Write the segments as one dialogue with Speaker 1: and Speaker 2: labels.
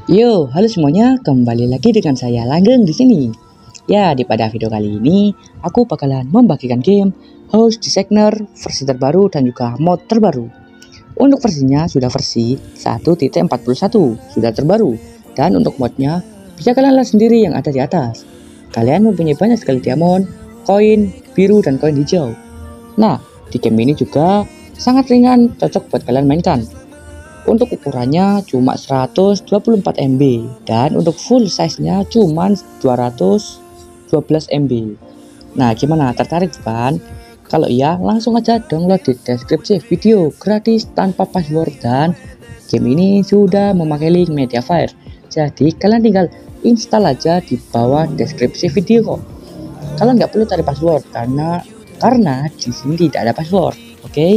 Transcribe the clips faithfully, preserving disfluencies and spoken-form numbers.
Speaker 1: Yo, halo semuanya, kembali lagi dengan saya Langgeng di sini. Ya, di pada video kali ini aku bakalan membagikan game House Designer versi terbaru dan juga mod terbaru. Untuk versinya sudah versi satu titik empat puluh satu, sudah terbaru. Dan untuk modnya bisa kalian lihat sendiri yang ada di atas. Kalian mempunyai banyak sekali diamond, koin biru dan koin hijau. Nah, di game ini juga sangat ringan, cocok buat kalian mainkan. Untuk ukurannya cuma seratus dua puluh empat M B dan untuk full size-nya cuma dua ratus dua belas M B. Nah, gimana? Tertarik kan? Kalau iya, langsung aja download di deskripsi video gratis tanpa password, dan game ini sudah memakai link Mediafire. Jadi kalian tinggal install aja di bawah deskripsi video kok. Kalian nggak perlu cari password karena karena di sini tidak ada password. Oke? Okay?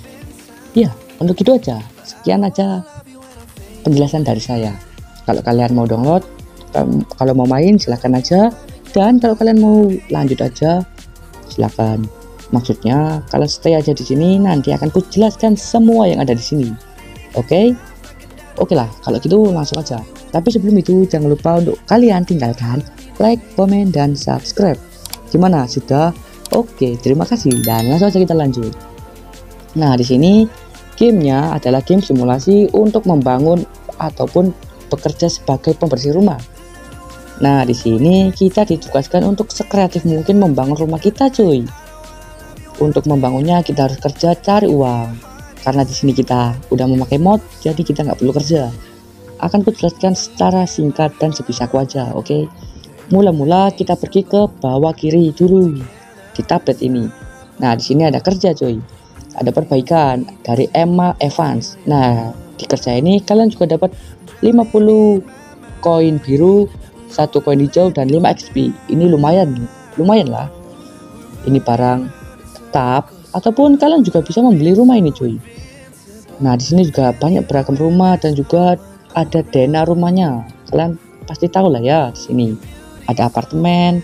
Speaker 1: Ya, untuk itu aja. Sekian aja penjelasan dari saya. Kalau kalian mau download, kalau mau main silahkan aja, dan kalau kalian mau lanjut aja silahkan. Maksudnya kalian stay aja di sini, nanti akan ku jelaskan semua yang ada di sini. Oke? Oke lah, kalau gitu langsung aja. Tapi sebelum itu jangan lupa untuk kalian tinggalkan like, komen, dan subscribe. Gimana? Sudah? Oke, terima kasih, dan langsung aja kita lanjut. Nah, di sini gamenya adalah game simulasi untuk membangun ataupun bekerja sebagai pembersih rumah. Nah, di sini kita ditugaskan untuk sekreatif mungkin membangun rumah kita, cuy. Untuk membangunnya kita harus kerja cari uang. Karena di sini kita udah memakai mod, jadi kita nggak perlu kerja. Akan kujelaskan secara singkat dan sebisaku aja, oke? Okay? Mula-mula kita pergi ke bawah kiri dulu di tablet ini. Nah, di sini ada kerja, cuy. Ada perbaikan dari Emma Evans. Nah, di kerja ini kalian juga dapat lima puluh koin biru, satu koin hijau, dan lima X P. Ini lumayan, lumayan lah. Ini barang tetap, ataupun kalian juga bisa membeli rumah ini, cuy. Nah, di sini juga banyak beragam rumah dan juga ada dana rumahnya. Kalian pasti tahu lah ya, di sini ada apartemen.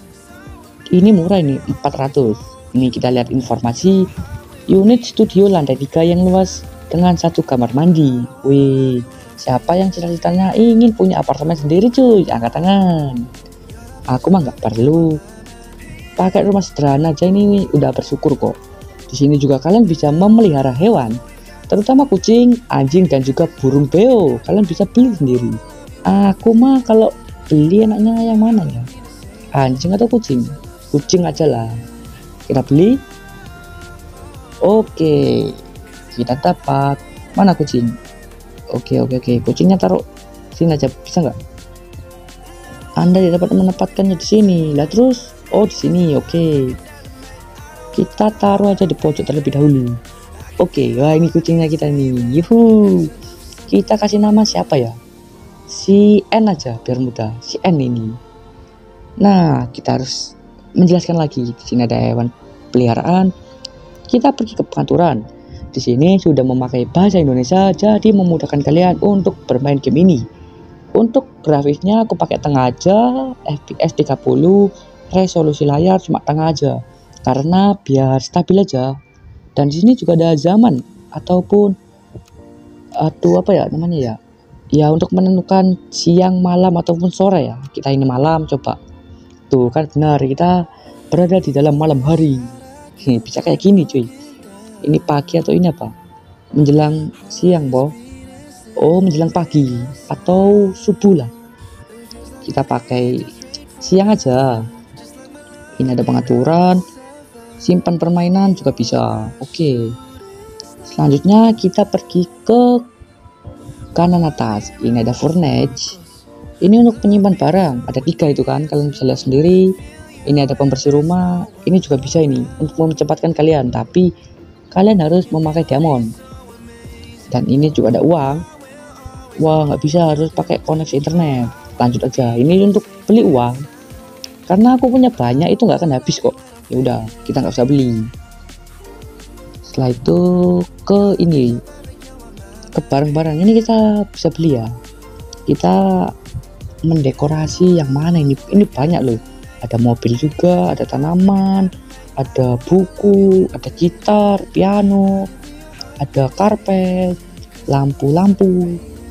Speaker 1: Ini murah ini, empat ratus. Ini kita lihat informasi. Unit studio lantai tiga yang luas dengan satu kamar mandi. Wih, siapa yang cita-citanya ingin punya apartemen sendiri, cuy? Angkat tangan. Aku mah nggak perlu. Pakai rumah sederhana aja ini udah bersyukur kok. Di sini juga kalian bisa memelihara hewan, terutama kucing, anjing, dan juga burung beo. Kalian bisa beli sendiri. Aku mah kalau beli enaknya yang mana ya? Anjing atau kucing? Kucing aja lah. Kita beli. Oke, kita dapat mana kucing? Oke oke oke, kucingnya taruh sini aja, bisa nggak? Anda tidak dapat menempatkannya di sini. Lah terus, oh di sini, oke. Kita taruh aja di pojok terlebih dahulu. Oke, wah ini kucingnya kita nih. Yuhu. Kita kasih nama siapa ya? Si N aja biar mudah. Si N ini. Nah, kita harus menjelaskan lagi. Di sini ada hewan peliharaan. Kita pergi ke pengaturan. Di sini sudah memakai bahasa Indonesia, jadi memudahkan kalian untuk bermain game ini. Untuk grafisnya aku pakai tengah aja, F P S tiga puluh, resolusi layar cuma tengah aja, karena biar stabil aja. Dan di sini juga ada zaman ataupun atau apa ya namanya ya? Ya untuk menentukan siang, malam ataupun sore ya. Kita ini malam, coba. Tuh kan benar, kita berada di dalam malam hari. Bisa kayak gini, cuy. Ini pagi atau ini apa? Menjelang siang, boh. Oh, menjelang pagi atau subuh lah. Kita pakai siang aja. Ini ada pengaturan, simpan permainan juga bisa. Oke. Selanjutnya kita pergi ke kanan atas. Ini ada furniture. Ini untuk penyimpan barang. Ada tiga itu kan, kalian bisa lihat sendiri. Ini ada pembersih rumah, ini juga bisa ini untuk memcepatkan kalian, tapi kalian harus memakai diamond. Dan ini juga ada uang. Wah, nggak bisa, harus pakai koneksi internet. Lanjut aja, ini untuk beli uang. Karena aku punya banyak, itu nggak akan habis kok. Ya udah, kita nggak usah beli. Setelah itu ke ini, ke barang-barang ini kita bisa beli ya. Kita mendekorasi yang mana ini? Ini banyak loh. Ada mobil juga, ada tanaman, ada buku, ada gitar, piano, ada karpet, lampu-lampu.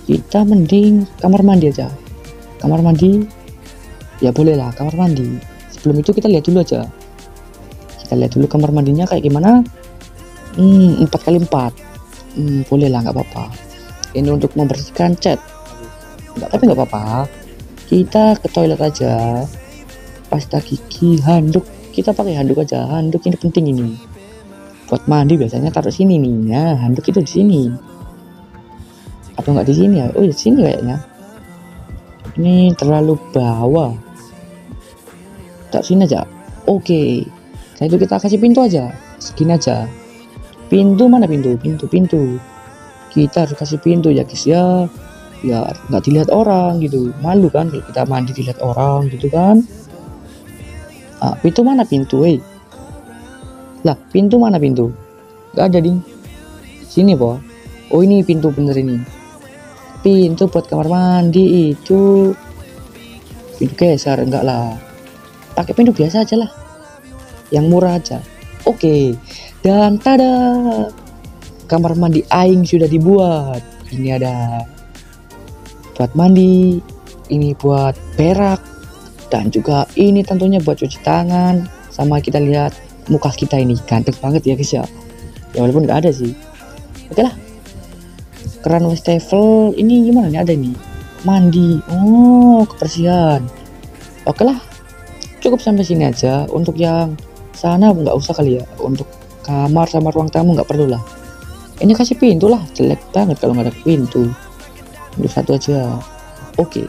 Speaker 1: kita mending kamar mandi aja. Kamar mandi ya boleh lah, kamar mandi. Sebelum itu kita lihat dulu aja, kita lihat dulu kamar mandinya kayak gimana. hmm, empat kali empat, hmm, boleh lah, nggak apa-apa. Ini untuk membersihkan cat, nggak, tapi nggak apa-apa, kita ke toilet aja. Pasta gigi, handuk, kita pakai handuk aja. Handuk ini penting, ini buat mandi biasanya taruh sini nih. Nah, handuk itu di sini atau nggak di sini ya? Oh ya, di sini kayaknya. Ini terlalu bawah, tak sini aja. Oke, setelah itu kita kasih pintu aja, segini aja. Pintu mana, pintu pintu pintu kita harus kasih pintu ya guys ya, ya nggak dilihat orang gitu, malu kan kalau kita mandi dilihat orang gitu kan. Ah, pintu mana, pintu eh lah, pintu mana, pintu nggak ada di sini po. Oh ini pintu bener, ini pintu buat kamar mandi itu. Pintu geser enggak lah, pakai pintu biasa aja lah, yang murah aja. Oke, dan tada, kamar mandi aing sudah dibuat. Ini ada buat mandi, ini buat berak, dan juga ini tentunya buat cuci tangan. Sama kita lihat muka kita ini ganteng banget ya guys ya, ya walaupun nggak ada sih. Oke lah, keran wastafel ini gimana nih, ada nih mandi, oh kebersihan. Oke lah, cukup sampai sini aja. Untuk yang sana nggak usah kali ya, untuk kamar sama ruang tamu nggak perlu lah. Ini kasih pintu lah, jelek banget kalau nggak ada pintu. Pintu satu aja. Oke,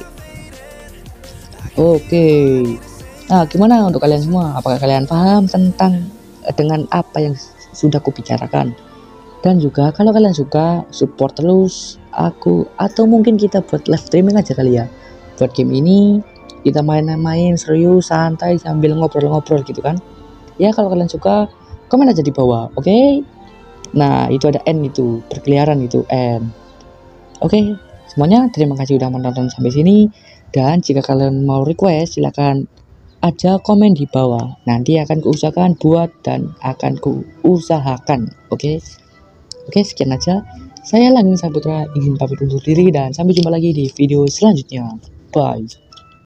Speaker 1: oke. Nah, gimana untuk kalian semua? Apakah kalian paham tentang dengan apa yang sudah kubicarakan? Dan juga kalau kalian suka, support terus aku, atau mungkin kita buat live streaming aja kali ya. Buat game ini kita main-main serius, santai sambil ngobrol-ngobrol gitu kan. Ya kalau kalian suka, komen aja di bawah, oke? Okay? Nah, itu ada N, itu berkeliaran, itu N. Oke, okay, semuanya terima kasih udah menonton sampai sini. Dan jika kalian mau request, silahkan aja komen di bawah. Nanti akan kuusahakan buat dan akan kuusahakan. Oke, okay? Oke, okay, sekian aja. Saya Langing Saputra izin pamit undur diri dan sampai jumpa lagi di video selanjutnya. Bye.